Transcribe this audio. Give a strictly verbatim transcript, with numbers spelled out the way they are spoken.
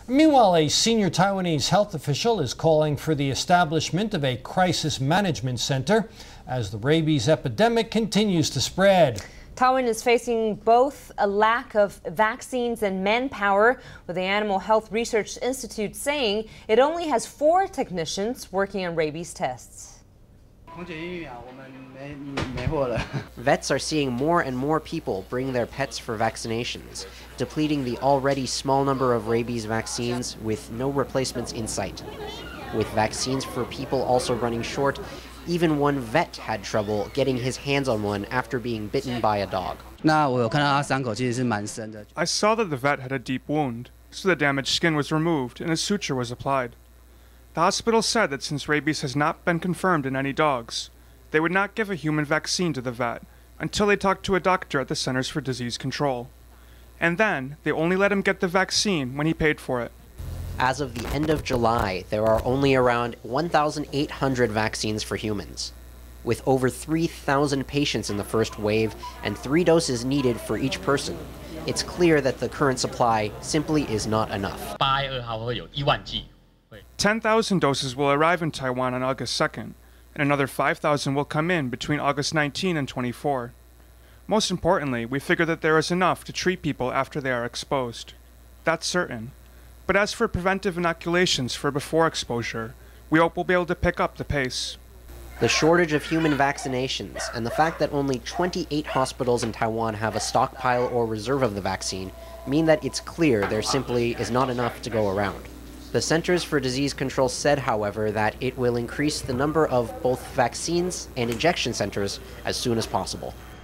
Meanwhile, a senior Taiwanese health official is calling for the establishment of a crisis management center as the rabies epidemic continues to spread. Taiwan is facing both a lack of vaccines and manpower, with the Animal Health Research Institute saying it only has four technicians working on rabies tests. Vets are seeing more and more people bring their pets for vaccinations, depleting the already small number of rabies vaccines with no replacements in sight. With vaccines for people also running short, even one vet had trouble getting his hands on one after being bitten by a dog. I saw that the vet had a deep wound, so the damaged skin was removed and a suture was applied. The hospital said that since rabies has not been confirmed in any dogs, they would not give a human vaccine to the vet until they talked to a doctor at the Centers for Disease Control. And then, they only let him get the vaccine when he paid for it. As of the end of July, there are only around one thousand eight hundred vaccines for humans. With over three thousand patients in the first wave and three doses needed for each person, it's clear that the current supply simply is not enough. ten thousand doses will arrive in Taiwan on August second, and another five thousand will come in between August nineteenth and twenty-fourth. Most importantly, we figure that there is enough to treat people after they are exposed. That's certain. But as for preventive inoculations for before exposure, we hope we'll be able to pick up the pace. The shortage of human vaccinations and the fact that only twenty-eight hospitals in Taiwan have a stockpile or reserve of the vaccine mean that it's clear there simply is not enough to go around. The Centers for Disease Control said, however, that it will increase the number of both vaccines and injection centers as soon as possible.